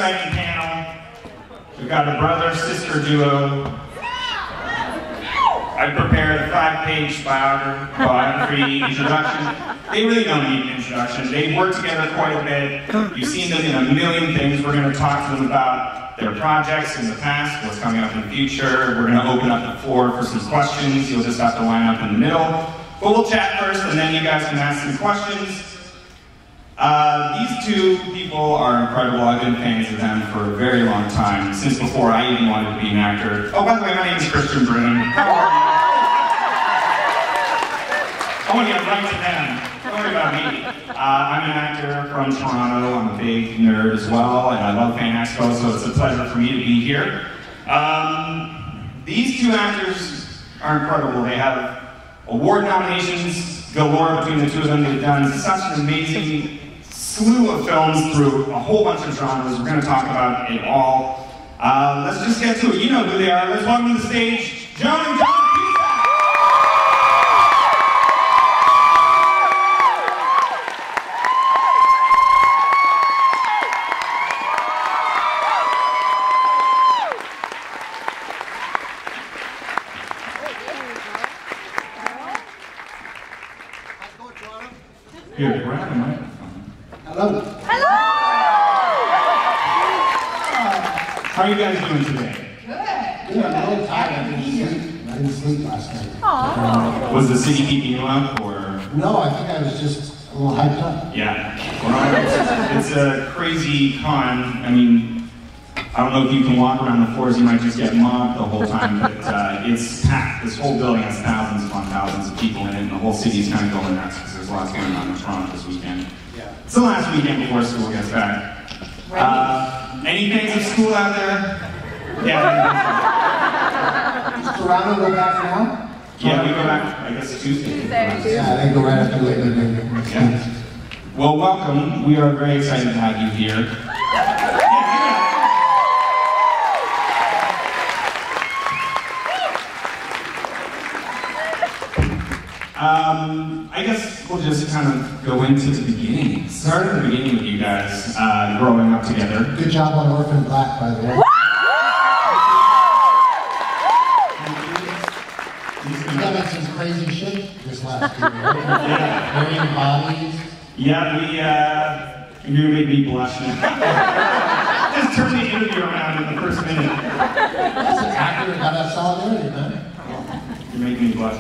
exciting panel. We've got a brother-sister duo. I prepared a 5-page biography introduction. They really don't need an introduction. They've worked together quite a bit. You've seen them in a million things. We're going to talk to them about their projects in the past, what's coming up in the future. We're going to open up the floor for some questions. You'll just have to line up in the middle. But we'll chat first, and then you guys can ask some questions. These two people are incredible. I've been fans of them for a very long time, since before I even wanted to be an actor. Oh, by the way, my name is Christian Brennan. How are you? I want to get right to them. Don't worry about me. I'm an actor from Toronto. I'm a big nerd as well, and I love Fan Expo, so it's a pleasure for me to be here. These two actors are incredible. They have award nominations galore between the two of them. They've done such an amazing slew of films through a whole bunch of genres. We're going to talk about it all. Let's just get to it. You know who they are. Let's welcome to the stage, Joan and John Cusacks. Here, grab the microphone. Hello. Hello! How are you guys doing today? Good. I'm a little tired. I didn't sleep last night. Aww. Was the city keeping you up, or? No, I think I was just a little hyped up. Yeah. Well, it's a crazy con. I mean, I don't know if you can walk around the floors. You might just get mobbed the whole time, but it's packed. This whole building has thousands upon thousands of people in it, and the whole city's kind of going nuts because there's lots going on in Toronto this weekend. Yeah. It's the last weekend before school gets back. Any fans of school out there? Yeah. Does Toronto go back now? Yeah, we go back, I guess, Tuesday. Yeah, they go right after Labor Day. Yeah. Well, welcome. We are very excited to have you here. I guess we'll just kind of go into the beginning. Start at the beginning with you guys growing up together. Good job on Orphan Black, by the way. You got some crazy shit this last year, right? Yeah. Burying bodies. Yeah, you made me blush. Just turn the interview around in the first minute. That's an actor that got that solidarity, man. You're making me blush.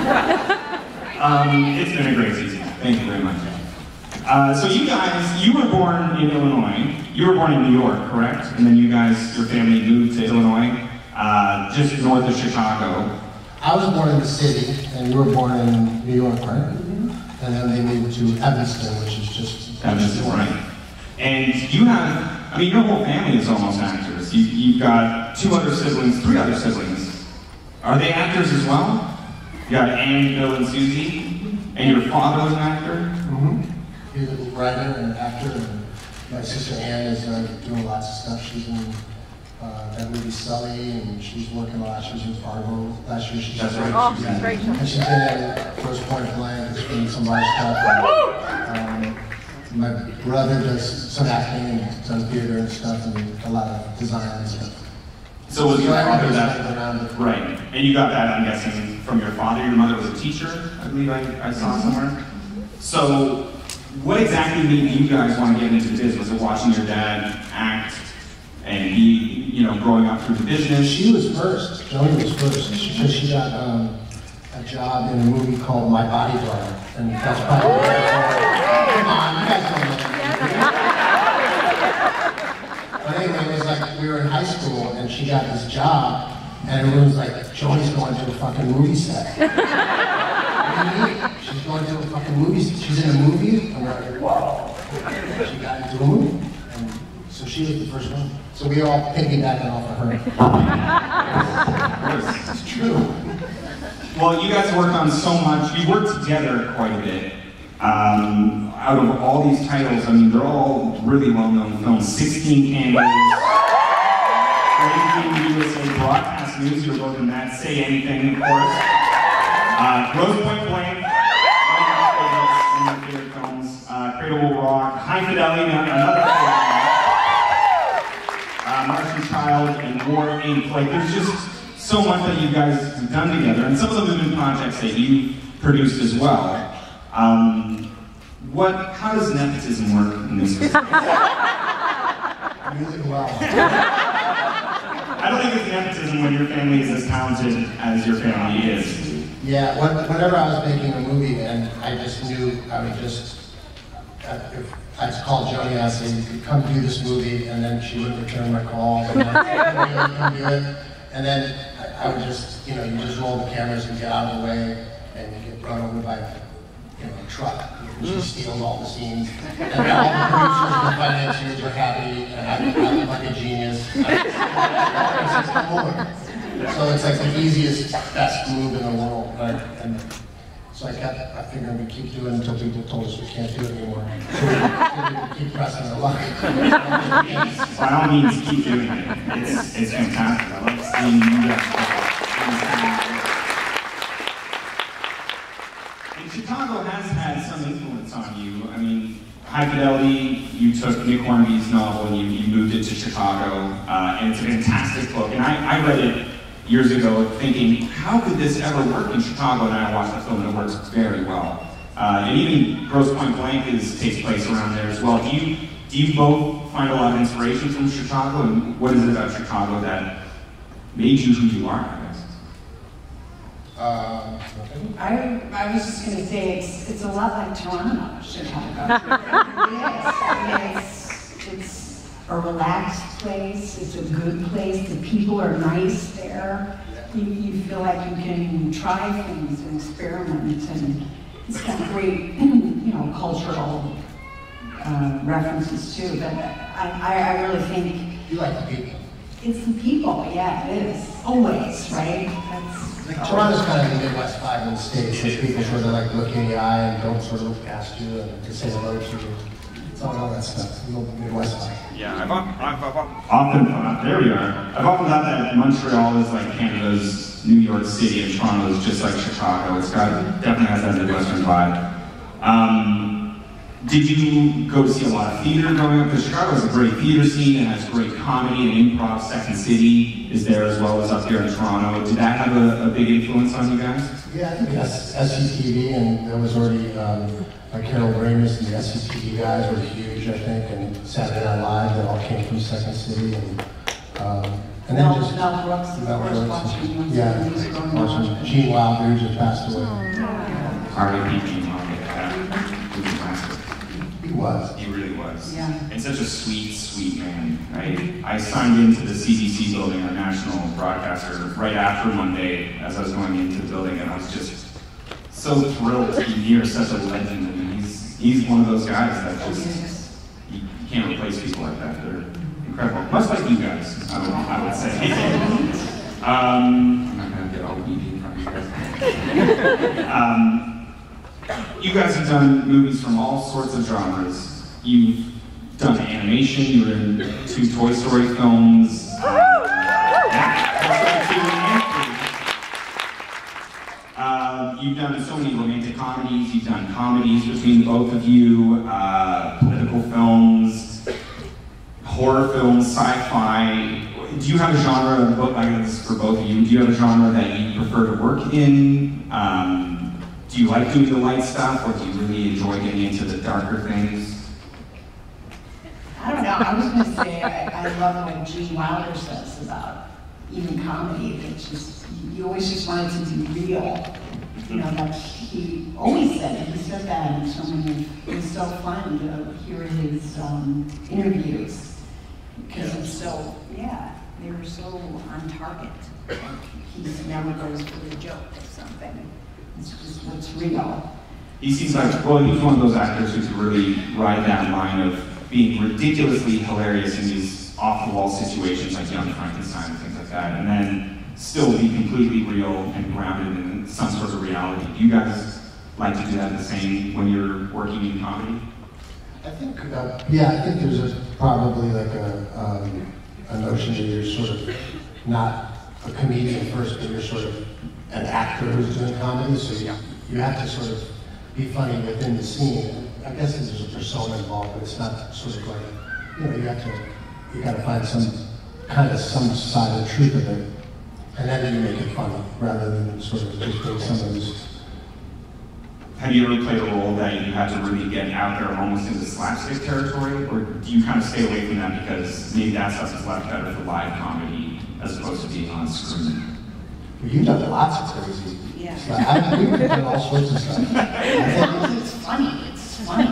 It's been a great season. Thank you very much. So you guys, you were born in Illinois. You were born in New York, correct? And then you guys, your family moved to Illinois, just north of Chicago. I was born in the city, and you were born in New York, right? Mm-hmm. And then they moved to Evanston, which is just... Evanston, right. And you have, I mean, your whole family is almost actors. You've got 3 other siblings. Are they actors as well? You got Anne, Bill, and Susie, and your father was an actor? Mm-hmm. He's a writer and actor, and my sister Anne is doing lots of stuff. She's in that movie Sully, and she's working a lot. She was in Fargo last year. She's great. Oh, she's great. And she's been at First Point Blank, she's doing some live stuff. And, my brother does some acting and does theater and stuff, and a lot of design and stuff. So was your father that? Right. And you got that, I'm guessing, from your father. Your mother was a teacher, I believe I saw somewhere. So what exactly made you guys want to get into this? Was it watching your dad act and be, you know, growing up through the business? She was first. Joni was first. She got a job in a movie called My Bodyguard. And that's probably... Come on, you guys don't know. But anyway, it was like we were in high school and she got this job and everyone was like, Joni's going to a fucking movie set. What do you mean? She's going to a fucking movie set. She's in a movie? And we're like, whoa. She got into a movie. And so she was the first one. So we all piggybacking off of her. It's true. Well, you guys worked on so much. You worked together quite a bit. Out of all these titles, I mean, they're all really well-known films. 16 Candles, Crazy USA, Broadcast News, you were both in that. Say Anything, of course. Rose Point Blank, one of my favorite films. Cradle Will Rock, High Fidelity, another favorite film. War Inc. Like, there's just so much that you guys have done together, and some of them have been projects that you produced as well. How does nepotism work in this case? Really well. I don't think it's nepotism when your family is as talented as your family is. Yeah, whenever I was making a movie, and I just knew I would just, if I'd call Joni and I'd say, come do this movie, and then she wouldn't return my calls, and then I'd come do it. And then I would just, you just roll the cameras and get out of the way, and you get run over by a truck. And she steals all the scenes. And all the producers and the financiers are happy, and I look like a genius. So it's like the easiest, best move in the world. And so I figured we'd keep doing it until people told us we can't do it anymore. So we keep pressing our luck. By all means, keep doing it. It's fantastic. I love seeing you guys. And Chicago has had some influence on you. I mean, High Fidelity, you took Nick Hornby's novel and you moved it to Chicago, and it's a fantastic book. And I read it years ago thinking, how could this ever work in Chicago? And I watched the film and it works very well. And even Grosse Pointe Blank takes place around there as well. Do you both find a lot of inspiration from Chicago? And what is it about Chicago that made you who you are, I guess? I was just going to say it's a lot like Toronto, Chicago. It's a relaxed place. It's a good place. The people are nice there. You feel like you can try things and experiment, and it's got great, cultural references too. But I really think You like the people. It's the people. Yeah, it is always right. Toronto's kind of the Midwest vibe in the States, where people sort of like look in the eye and don't sort of look past you and to say hello to you. It's all that stuff, a little Midwest vibe. Yeah, I've often thought, there we are. I've often thought that Montreal is like Canada's New York City and Toronto is just like Chicago. It's definitely has that Midwestern vibe. Did you go to see a lot of theater growing up? Because Chicago has a great theater scene and has great comedy and improv. Second City is there as well as up here in Toronto. Did that have a big influence on you guys? Yeah, I think SCTV, and there was already Carol Ramis and the SCTV guys were huge, I think, and Saturday Night Live, that all came from Second City. And then just Mel Brooks, watching Gene Wilder, who just passed away. R.I.P. Gene Wilder. He was. He really was. Yeah. And such a sweet, sweet man. I signed into the CBC building, our national broadcaster, right after Monday as I was going into the building, and I was just so thrilled to be near such a legend. I mean, he's one of those guys that just, you can't replace people like that. They're incredible. Much like you guys, I would say. I'm not going to get all weepy in front of you guys. You guys have done movies from all sorts of genres. You've done animation, you were in 2 Toy Story films. You've done so many romantic comedies, you've done comedies between both of you, political films, horror films, sci-fi. Do you have a genre, I guess for both of you, do you have a genre that you prefer to work in? Do you like doing the light stuff, or do you really enjoy getting into the darker things? I don't know. I was going to say I love what Gene Wilder says about even comedy. It's just you always just want it to be real. That he always said it. He said that in so many. It was so fun to hear his interviews because it's so they were so on target. He never goes for the joke or something. It's just what's real. He seems like, he's one of those actors who can really ride that line of being ridiculously hilarious in these off-the-wall situations like Young Frankenstein and things like that, and then still be completely real and grounded in some sort of reality. Do you guys like to do that the same when you're working in comedy? I think, I think there's probably like a notion that you're sort of not a comedian first, but you're sort of an actor who's doing comedy, so you have to sort of be funny within the scene. I guess there's a persona involved, but it's not sort of like, you got to find some kind of some side of the truth of it, and then you make it funny rather than sort of just doing some of this. Have you ever played a role that you had to really get out there almost into slapstick territory, or do you kind of stay away from that because maybe that stuff is left better for live comedy as opposed to being on screen? Well, you've done lots of crazy. Yeah. Like, we've done all sorts of stuff. It's funny. It's funny.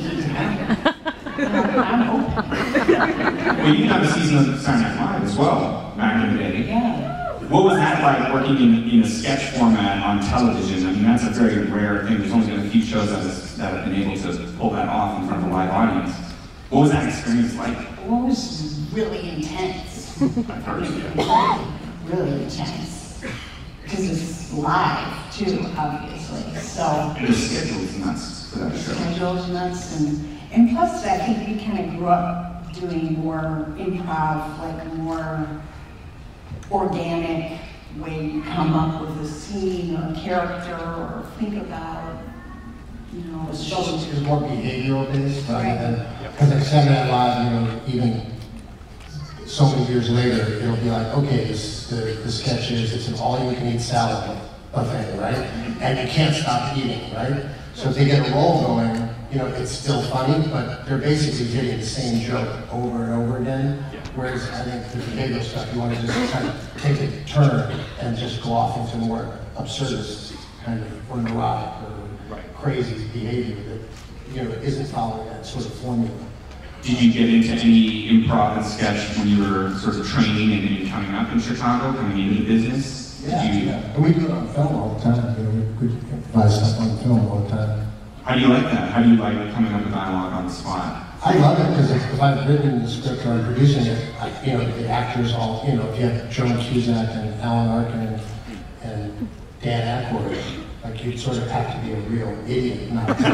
I'm open. Well, you've done a season of Saturday Night Live as well, back in the day. Yeah. What was that like working in a sketch format on television? I mean, that's a very rare thing. There's only been a few shows that have been able to pull that off in front of a live audience. What was that experience like? Well, it was really intense. I've heard of it. Really intense. Because it's live, too, obviously. So And the schedule's nuts for that the show. schedule's nuts. And plus, I think we kind of grew up doing more improv, like more organic way you come up with a scene or a character or think about, you know, a It's show. also is more behavioral based rather Right. than, because like Saturday Night Live, you know, even so many years later, it'll be like, okay, the sketch is, it's an all-you-can-eat salad buffet, right? And you can't stop eating, right? So if they get a roll going, you know, it's still funny, but they're basically hitting the same joke over and over again. Whereas I think the behavioral stuff, you want to just kind of take a turn and just go off into more absurdist kind of, or neurotic or crazy behavior that, you know, isn't following that sort of formula. Did you get into any improv and sketch when you were sort of training and coming up in Chicago, coming into the business? Yeah, Did you, and we do it on film all the time. You know, we improvise stuff on film all the time. How do you like that? How do you like coming up with dialogue on the spot? I love it because if I've written the script or I'm producing it, you know, the actors all, you know, if you have Joan Cusack and Alan Arkin and Dan Aykroyd, like you'd sort of have to be a real idiot, not There's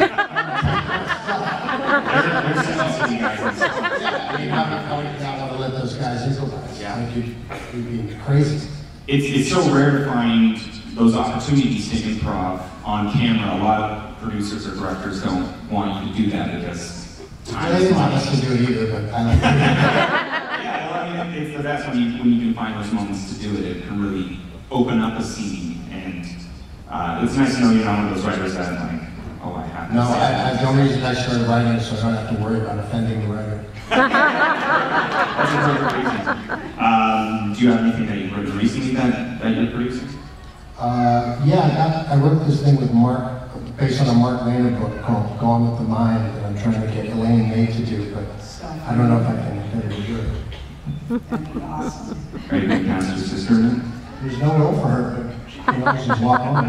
sensitive guys on set. I mean, how would you not want to let those guys improvise? Yeah. Like you'd be crazy. It's so rare to find those opportunities to improv on camera. A lot of producers or directors don't want you to do that because I didn't want us to do it either, but I like it. Yeah, well, I mean, it's the best when you can find those moments to do it. It can really open up a scene, and it's nice to know you're not one of those writers that like, oh, I have to No, say that. the only reason I started writing is so I don't have to worry about offending the writer. That's a perfect reason. Do you have anything that you've written recently that you're producing? Yeah, I wrote this thing with Mark, based on a Mark Lehner book called Gone with the Mind that I'm trying to get Elaine May to do, but I don't know if I can get her to do it. That'd be awesome. Are you going to cast your sister in it? There's no role for her, but you know, she's walk on.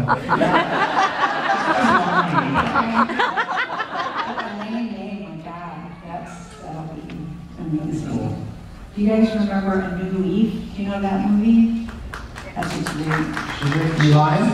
My God, that'll be amazing. Do you guys remember A New Leaf? Do you know that movie? That's what's weird. You lying?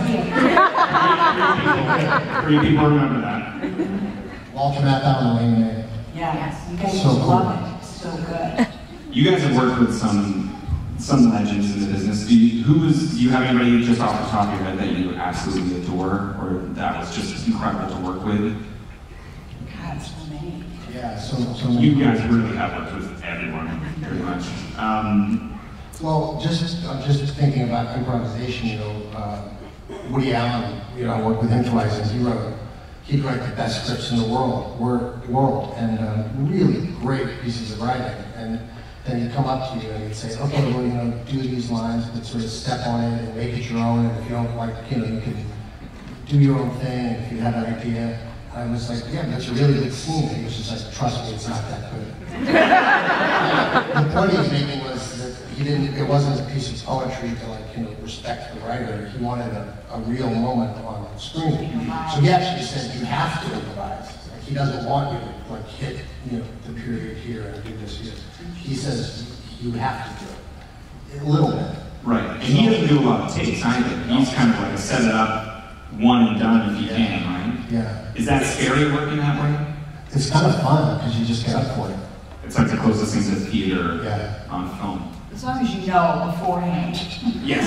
Three people remember that. Walter Matthau and Elaine May. Yeah, you guys So just cool. love it. It's so good. You guys have worked with some legends in the business. Do you have anybody just off the top of your head that you absolutely adore, or that was just incredible to work with? God, so many. Yeah, so many. You guys really have worked with everyone, pretty much. Well, I'm just thinking about improvisation, you know, Woody Allen, you know, I worked with him twice, and he'd write the best scripts in the world, and really great pieces of writing. And then he'd come up to you and he'd say, okay, well, you know, do these lines, but sort of step on it and make it your own, and if you don't like, you know, you can do your own thing, and if you have an idea. I was like, yeah, that's a really good scene. And he was just like, trust me, it's not that good. The point he was making was that it wasn't a piece of poetry to like, you know, respect the writer. He wanted a real moment on screen. So he actually said, you have to improvise. Like, he doesn't want you to like hit, you know, the period here and do this here. He says, you have to do it. A little bit. Right, and he doesn't do a lot of takes either. He's kind of like a set it up, one and done if you can, right? Yeah. Is that scary working that way? It's kind of fun because you just get up for it. It's like the closest thing to theater Yeah. on film. As long as you know beforehand. Yes.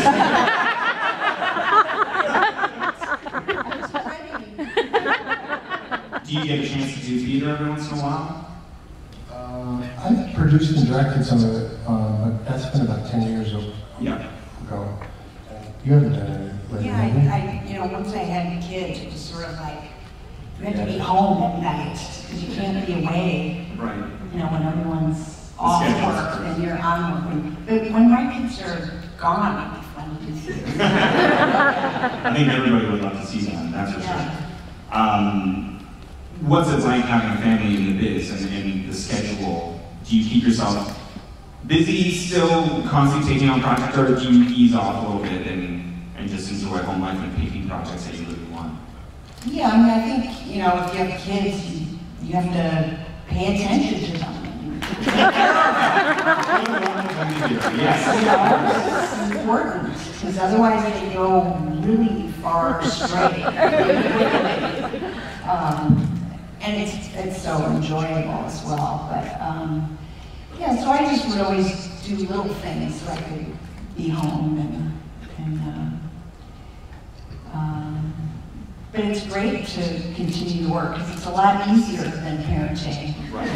Do you get a chance to do theater every once in a while? I produced and directed some of it, but that's been about 10 years ago. Yeah. You haven't done any lately, Yeah, have you? once I had kids, it was sort of like, you had to be home at night, because you can't be away, Right. when everyone's off work and you're on work. But when my kids are gone, it'd be fun to see. I think everybody would love to see that, that's for sure. What's it like having a family in the biz and the schedule? Do you keep yourself busy still, constantly taking on projects, or do you ease off a little bit and just enjoy home life and picking projects that you really want? Yeah, I mean, I think, if you have kids, you have to pay attention to them. Yes. It's important, because otherwise they go really far straight. And it's so enjoyable as well. But yeah, so I just would always do little things so I could be home but it's great to continue to work because it's a lot easier than parenting.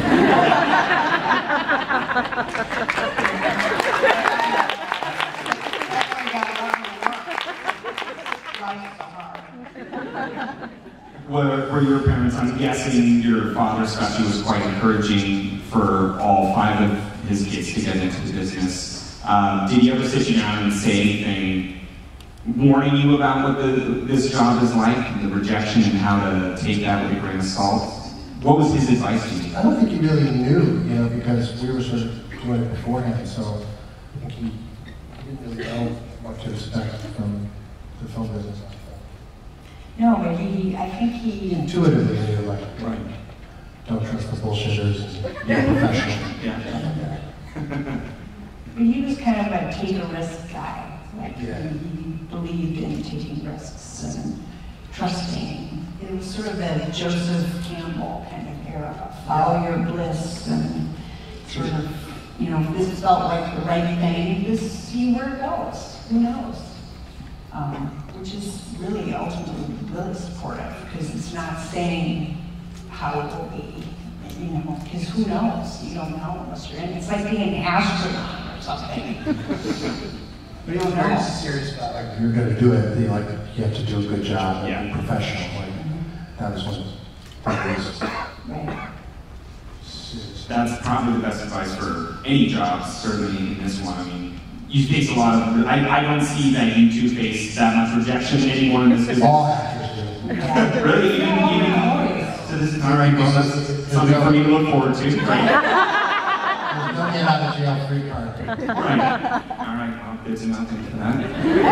Were your parents, I'm guessing your father especially was quite encouraging for all 5 of his kids to get into the business. Did he ever sit you down and say anything warning you about what this job is like, and the rejection and how to take that with a grain of salt? What was his advice to you? I don't think he really knew, because we were sort of doing it beforehand, so I think he didn't really know what to expect from the film business. No, but I think he intuitively knew, like, right. Don't trust the bullshitters, and be professional. Yeah. But he was kind of a take a risk guy. Like, yeah. He believed in taking risks and trusting. It was sort of a Joseph Campbell kind of era. Follow your bliss and sort of, if this felt like the right thing, just see where it goes. Who knows? Which is really ultimately really supportive because it's not saying how it will be, because who knows? You don't know unless you're in it. It's like being an astronaut or something. But he was very serious about, like, if you're going to do it, you have to do a good job and be professional. Like, that was one of the reasons. Right. That's probably the best advice for any job, certainly in this one. I mean, you face a lot of, I don't see that you two face that much rejection anymore in this business. All actors do. Yeah. Really? Even so this is all right, well, that's something for me to look forward to. Right? Don't get out of jail free card. Right. All right, well, good to know. Thank you for that.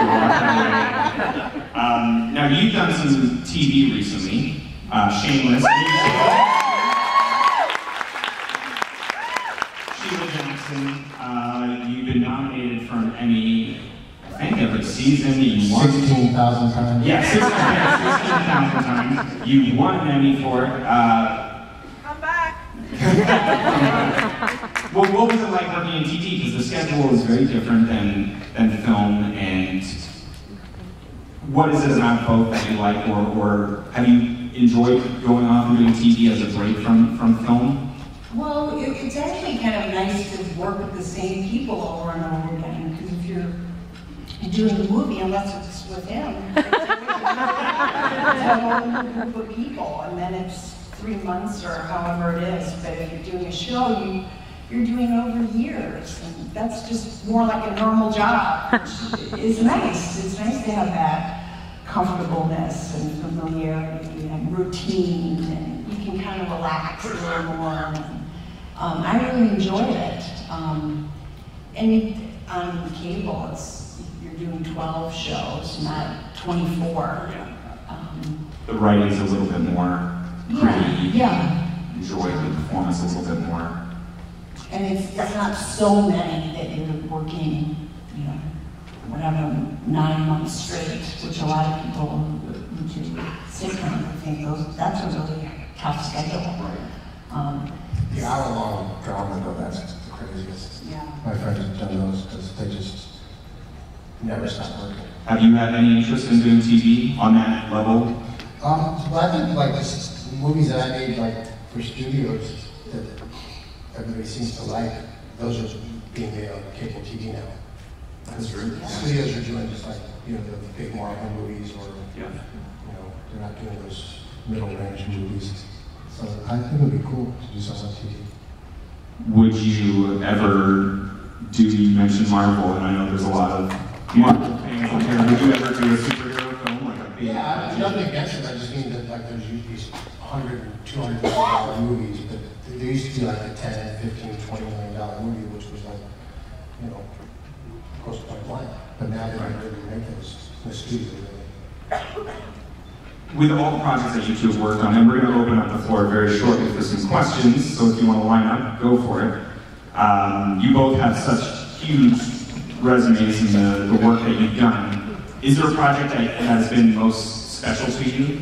Now, you've done some TV recently. Shameless. You've been nominated for an Emmy, I think every season. You won 16,000 times. Yeah, 16,000 times. You won an Emmy for it. Come back. Well, what was it like working in TV? Because the schedule is very different than film, and what is it about both that you like, or have you enjoyed going off and doing TV as a break from film? Well, it's actually kind of nice to work with the same people over and over again, because if you're doing the movie, unless it's with him, it's a whole group of people, and then it's 3 months or however it is. But if you're doing a show, you're doing over years, and that's just more like a normal job, which is nice. It's nice to have that comfortableness and familiarity and routine, and you can kind of relax a little more. I really enjoyed it. And on cable, you're doing 12 shows, not 24. The writing's a little bit more pretty. Yeah. Enjoy the performance a little bit more. And it's not so many that you're working, whatever, 9 months straight, which a lot of people who do sitcoms, I think that's a really tough schedule. The hour-long drama, though, that's the craziest. Yeah. My friends have done those because they just never stop working. Have you had any interest in doing TV on that level? Well, I think like this movies that I made like for studios that everybody seems to like, those are being made on cable TV now. That's true. Studios are doing just like, you know, the big Marvel movies, or, Yeah. you know, they're not doing those middle-range movies. So I think it would be cool to do something on TV. Would you ever do, you mentioned Marvel, and I know there's a lot of Marvel fans out there. Would you ever do a superhero film, like a big? Yeah, I have nothing against it. I just mean that like there's usually these $100 and $200 million movies, but there used to be like a $10, $15, $20 million movie, which was like, you know, close to point blank. But now they don't really make those in the studio. Really. With all the projects that you two have worked on, and we're going to open up the floor very shortly for some questions, so if you want to line up, go for it. You both have such huge resumes in the work that you've done. Is there a project that has been most special to you?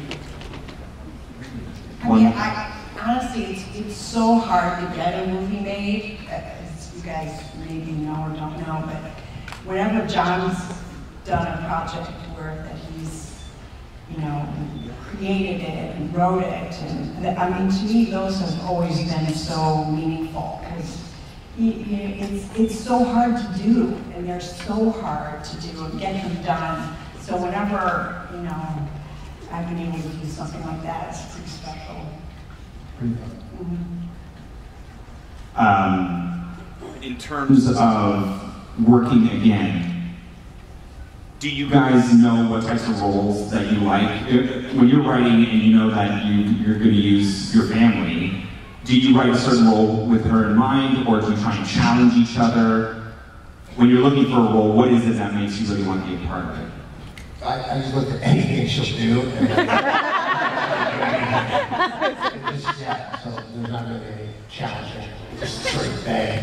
I mean, honestly, it's so hard to get a movie made, as you guys maybe know or don't know, but whenever John's done a project where that he's, you know, created it and wrote it, and I mean, to me, those have always been so meaningful, because it's so hard to do, and they're so hard to do and get them done. So whenever, you know, I've been able to do something like that, it's pretty special. In terms of working again, do you guys know what types of roles that you like? When you're writing and you know that you're going to use your family, do you write a certain role with her in mind, or do you try and challenge each other? When you're looking for a role, what is it that makes you really want to be a part of it? I just look at anything she'll do, and yeah, so there's not really any challenging, just straight bang.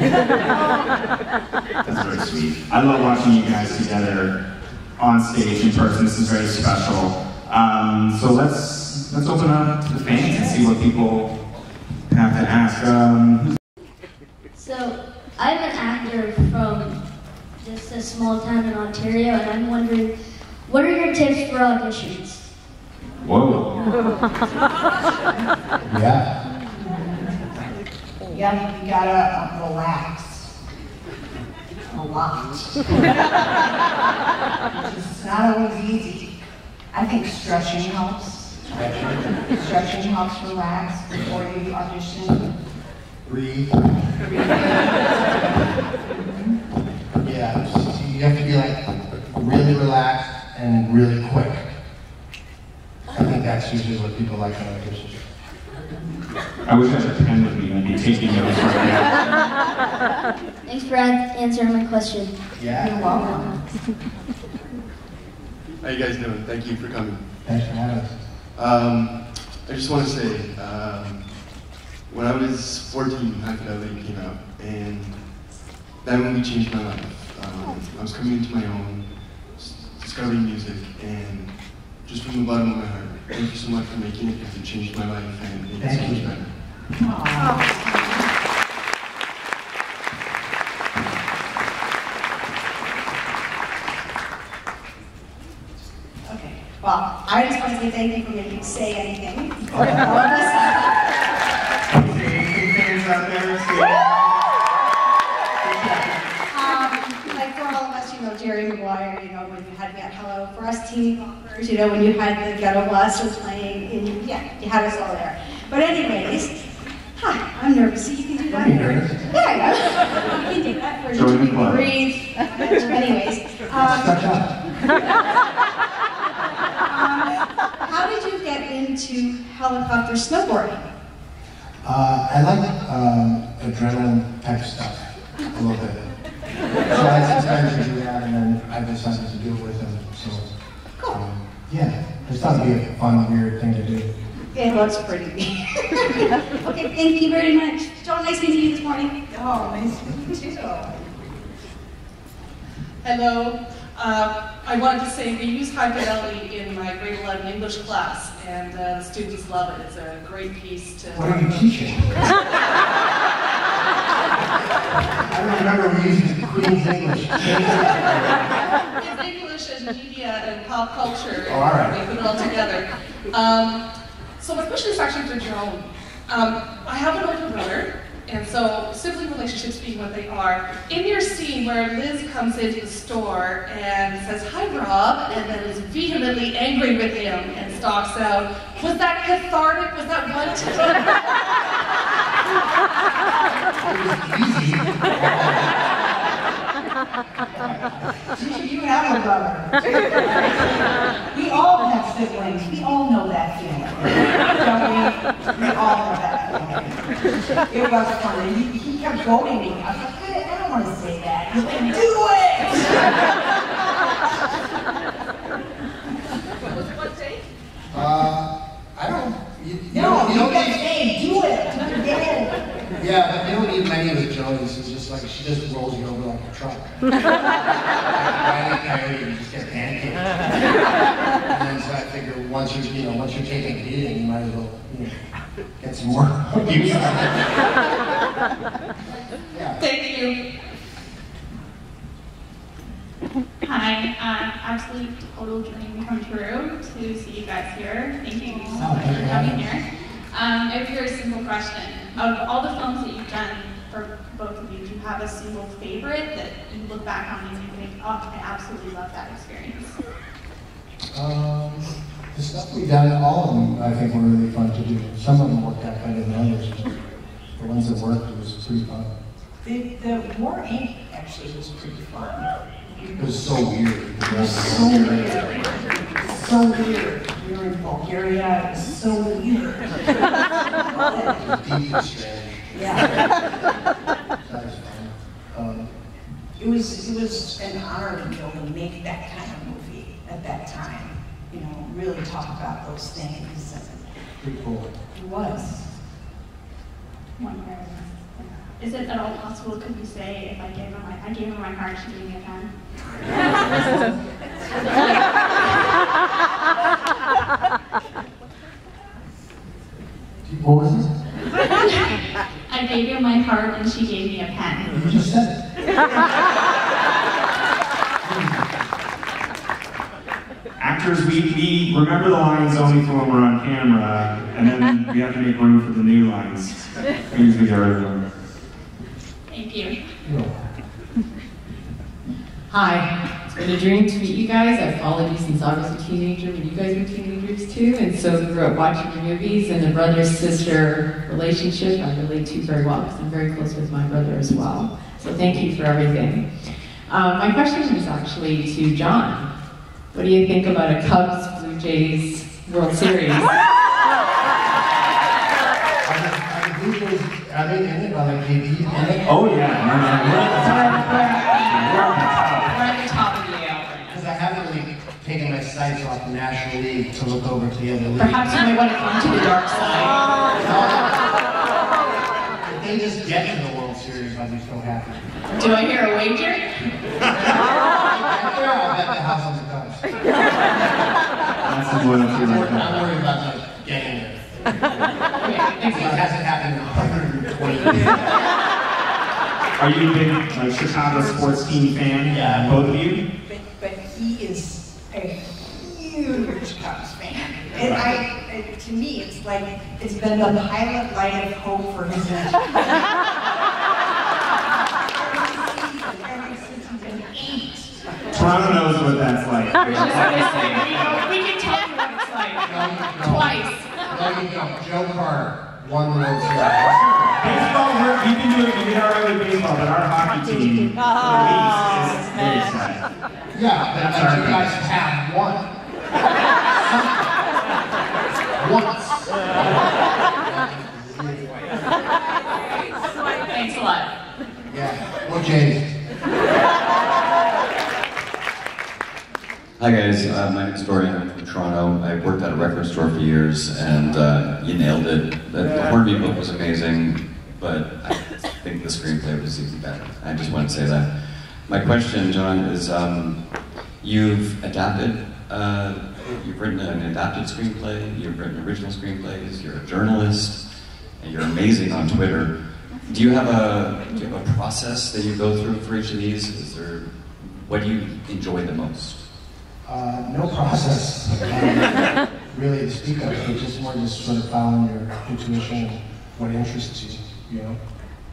That's very sweet. I love watching you guys together on stage in person. This is very special. So let's open up to the fans and see what people have to ask. So I'm an actor from just a small town in Ontario, and I'm wondering, what are your tips for auditions? Whoa. Yeah. Yeah, you gotta relax a lot. It's not always easy. I think stretching helps. Stretching helps relax before you audition. Breathe. Yeah, you have to be like really relaxed and really quick. I think that's usually what people like on auditions. I wish I had a pen with me. I'd be taking notes right now. Thanks for answering my question. Yeah. You're welcome. How you guys doing? Thank you for coming. Thanks for having us. I just want to say, when I was 14, High Fidelity came out, and that movie changed my life. I was coming into my own, discovering music, and just from the bottom of my heart, thank you so much for making it, because it changed my life and made it so much better. Okay, well, I just want to say thank you for making me say anything. Like for all of us, you know, Jerry Maguire, you know, when you had me at Hello, for us teen boppers, you know, when you had the Ghetto Blasters playing, and yeah, you had us all there. But anyways, hi, I'm nervous, so you can do that. Don't be nervous. Yeah, I know. You can do that for you. Breathe. Anyways. Touch up. How did you get into helicopter snowboarding? I like adrenaline type stuff a little bit. So I had some friends to do that, and then I decided to do it with them. So, yeah, I just thought it'd be a fun, weird thing to do. It looks pretty weird. Okay, thank you very much. John, nice meeting you this morning. Oh, nice to meet you too. Hello. I wanted to say we use High Fidelity in my grade 11 English class, and the students love it. It's a great piece to What are you teaching? I don't remember we using Queen's English. It's English and media and pop culture. Oh, all right. We put it all together. So my question is actually for Joan. I have an older brother, And so, sibling relationships being what they are, in your scene where Liz comes into the store and says, "Hi, Rob," and then is vehemently angry with him and stalks out, was that cathartic? Was that one to You have a brother. We all have siblings. We all know that feeling. Don't we? We all know that feeling. It was funny. He kept goading me. I was like, I don't want to say that. He's like, do it! what take? I don't. You No, you don't kept need, saying, do it. yeah, but you don't need many of the Jones. It's just like she just rolls you over like a truck. Riley Coyote, you just get pancaked. And then so I figure once you're taking a beating, you might as well get some more abuse out of it. Yeah. Thank you. Hi, absolute total dream come true to see you guys here. Thank you so much for coming here. I have a very simple question. Of all the films that you've done, for both of you, do you have a single favorite that you look back on and you think, oh, I absolutely love that experience? The stuff we've done, all of them, I think were really fun to do. Some of them worked out better than others, but the ones that worked, it was pretty fun. The War Inc. actually was pretty fun. It was so weird. It was so weird. So weird. We were in Bulgaria. It was so weird. Deeply strange. Yeah. That was fun. It was an honor to be able to make that kind of movie at that time. You know, really talk about those things. Pretty cool. It was. One very nice. Is it at all possible, could we say, if I gave her my heart, she gave me a pen? What was this? I gave her my heart and she gave me a pen. You just said it. Actors, we remember the lines only for when we're on camera, and then we have to make room for the new lines. We usually get rid of them. Thank you. Hi, it's been a dream to meet you guys. I've followed you since I was a teenager when you guys were teenagers too, and so grew up watching your movies and the brother-sister relationship I relate to very well because I'm very close with my brother as well. So thank you for everything. My question is actually to John. What do you think about a Cubs Blue Jays World Series? Are they in it? Are they JV in it? Oh yeah, we're at the top of the AL. Because I haven't really taken my sights off the National League to look over to the other league. Perhaps you might want to come to the dark side. If they just get to the World Series, I'll be so happy. Do I hear a wager? I'll bet the house on the Cubs. That's the one that's I'm worried about like getting there. It hasn't happened in 120 years. Are you a big Chicago sports team fan? Yeah. Both of you? But he is a huge Cubs fan. And to me, it's like, it's been the pilot light of hope for his life. Ever since he's been 8. Toronto knows what that's like. I was just going to say, we can tell you what it's like. Twice. There you go. Joe Carter won the World Series. Baseball, we can do it. We did all right with baseball, but our hockey team, the Leafs, is very sad. Yeah, but you guys have won. Once. Thanks a lot. Yeah. Well, James. Hi guys, my name's Dorian. I'm from Toronto. I worked at a record store for years, and you nailed it. The Hornby book was amazing, but I think the screenplay was even better. I just want to say that. My question, John, is you've adapted, you've written an adapted screenplay, you've written original screenplays, you're a journalist, and you're amazing on Twitter. Do you have a process that you go through for each of these? What do you enjoy the most? No process, really to speak of. It's just more just sort of following your intuition and what interests you, you know?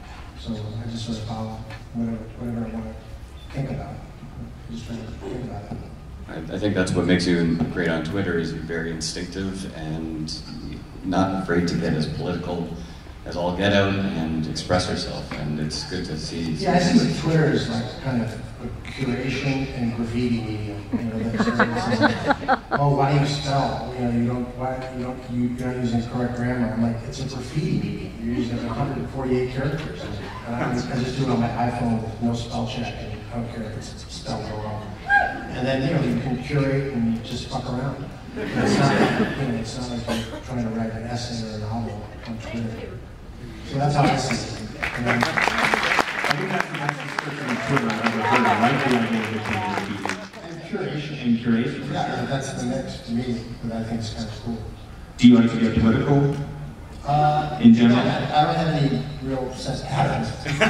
So I just sort of follow whatever I want to think about. I just try to think about it. I think that's what makes you great on Twitter, is you're very instinctive and not afraid to get as political as all get out and express yourself, and it's good to see. Yeah, I see what Twitter is like, kind of a curation and graffiti medium. You know, that's like, oh, why do you spell? You know, you're not using correct grammar. I'm like, it's a graffiti medium. You're using 148 characters. And I just do it on my iPhone with no spell check, and I don't care if it's spelled wrong. And then, you know, you can curate and you just fuck around. It's not like you're trying to write an essay or a novel on Twitter. So that's how I see it. I think that's the best description of Twitter I've ever heard. I like the idea of And curation. And curation. Yeah, that's the mix to me, but I think it's kind of cool. Do you like to get political? In general? I don't have any real sense of patterns.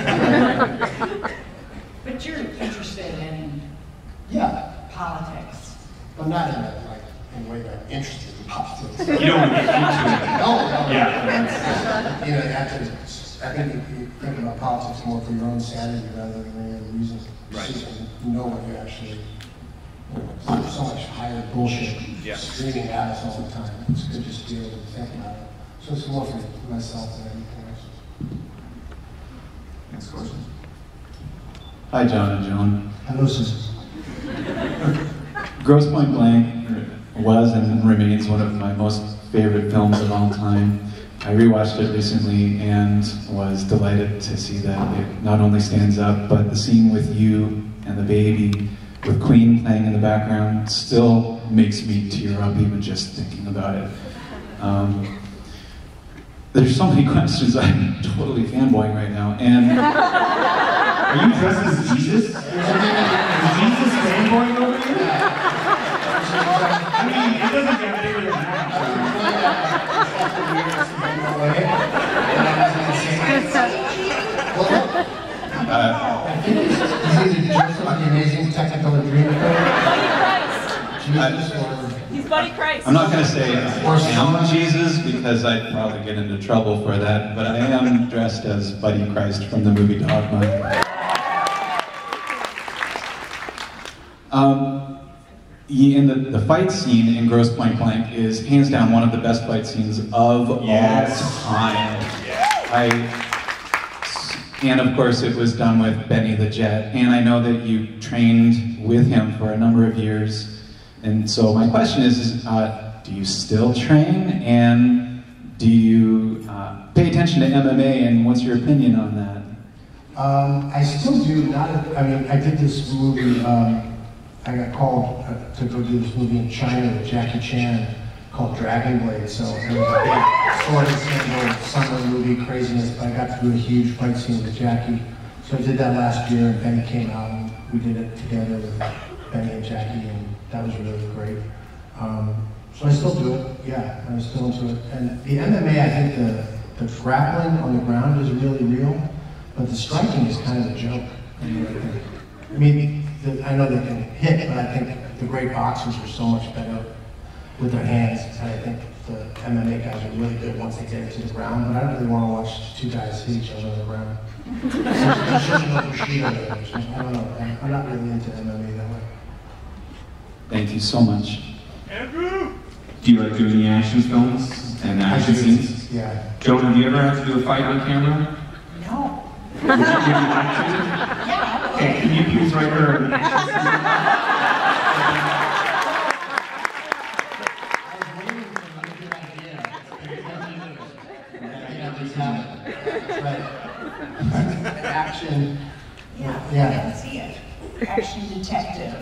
But you're interested in politics. I'm not in a, like, in a way that I'm interested in politics. You don't want to get into it. No. Yeah. You know, you have to, I think you think about politics more for your own sanity rather than any other reason. Right. So you know what you actually, there's so much higher bullshit screaming at us all the time. It's good just to be able to think about it. So it's more for myself than anything else. Next question. Hi, John and Joan. Hello, Susan. Grosse Point Blank was and remains one of my most favorite films of all time. I rewatched it recently and was delighted to see that it not only stands up, but the scene with you and the baby with Queen playing in the background still makes me tear up even just thinking about it. There's so many questions. I'm totally fanboying right now. And are you dressed as Jesus? Is Jesus fanboying over here? I mean, it doesn't get bigger than that. I think it's either Joseph, the amazing technical Jesus, or He's Buddy Christ. I'm not going to say I am Jesus because I'd probably get into trouble for that, but I am dressed as Buddy Christ from the movie Dogma. In the fight scene in Grosse Point Blank is hands down one of the best fight scenes of all time. And of course it was done with Benny the Jet, and I know that you trained with him for a number of years. And so my question is do you still train, and do you pay attention to MMA, and what's your opinion on that? I still do. I did this movie. I got called to go do this movie in China with Jackie Chan called Dragon Blade. So it was a big sword and sandal summer movie craziness. But I got to do a huge fight scene with Jackie. So I did that last year, and Benny came out, and we did it together with Benny and Jackie, and that was really great. So I still do it. Yeah, I'm still into it. And the MMA, I think the grappling on the ground is really real, but the striking is kind of a joke. I mean, I know they can hit, but I think the great boxers are so much better with their hands, and I think the MMA guys are really good once they get into the ground, but I don't really want to watch two guys hit each other on the ground. I don't know, I'm not really into MMA that way. Thank you so much. Andrew! Do you like doing the action films and the action scenes? Yeah. Joan, have you ever had to do a fight on camera? No. Would you like to? Yeah. Okay, can you please write her? Action. Yeah. Yeah. Let's see it. Action detective.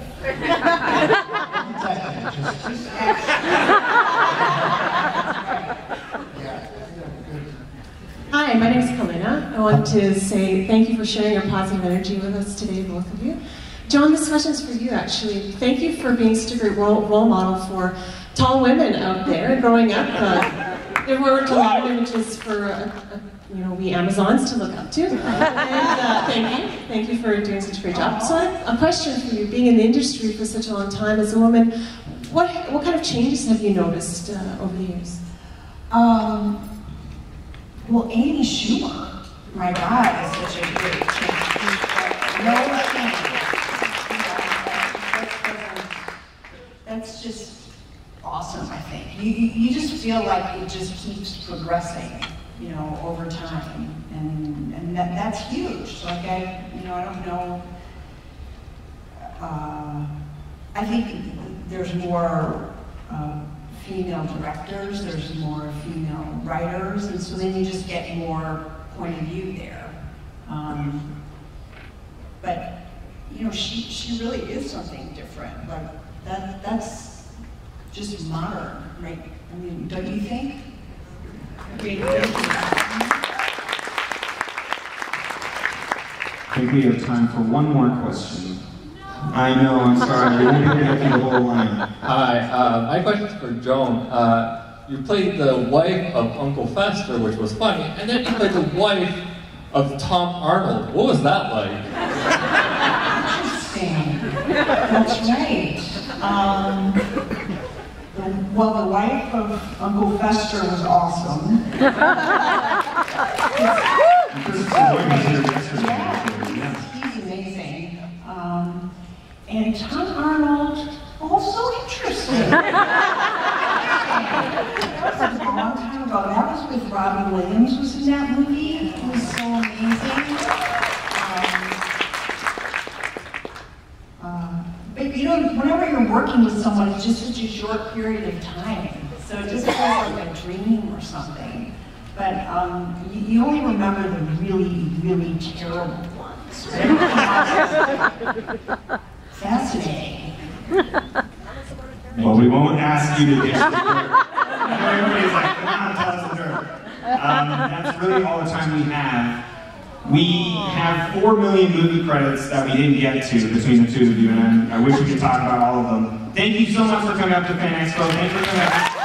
Hi, my name is Kalina. I want to say thank you for sharing your positive energy with us today, both of you. John, this question is for you, actually. Thank you for being such a great role model for tall women out there growing up. There weren't a lot of images for we Amazons to look up to. And thank you for doing such a great job. So I have a question for you. Being in the industry for such a long time as a woman, what kind of changes have you noticed over the years? Well, Amy Schumer my God, is such a great change. No change. That's just awesome, I think. You just feel like it just keeps progressing, you know, over time, and that's huge. Like I don't know. I think there's more female directors, there's more female writers, and so then you just get more point of view there. But you know, she really is something different. Like that's just modern, right? I mean, don't you think? I think we have time for one more question. I know, I'm sorry, we won't be able to get through the whole line. Hi, my question's for Joan. You played the wife of Uncle Fester, which was funny, and then you played the wife of Tom Arnold. What was that like? Interesting. That's right. Well, the wife of Uncle Fester was awesome. He's amazing. And Tom Arnold, also interesting. That was a long time ago. That was with Robin Williams was in that movie. It was so amazing. But you know, whenever you're working with someone, it's just such a short period of time. So it just feels like a dream or something. But you only remember the really, really terrible ones. Right? Fascinating. Well, we won't ask you to dish the dirt. Everybody's like, come on, tell us the dirt. That's really all the time we have. We have 4 million movie credits that we didn't get to between the two of you, and I wish we could talk about all of them. Thank you so much for coming up to Fan Expo. Thank you for coming up.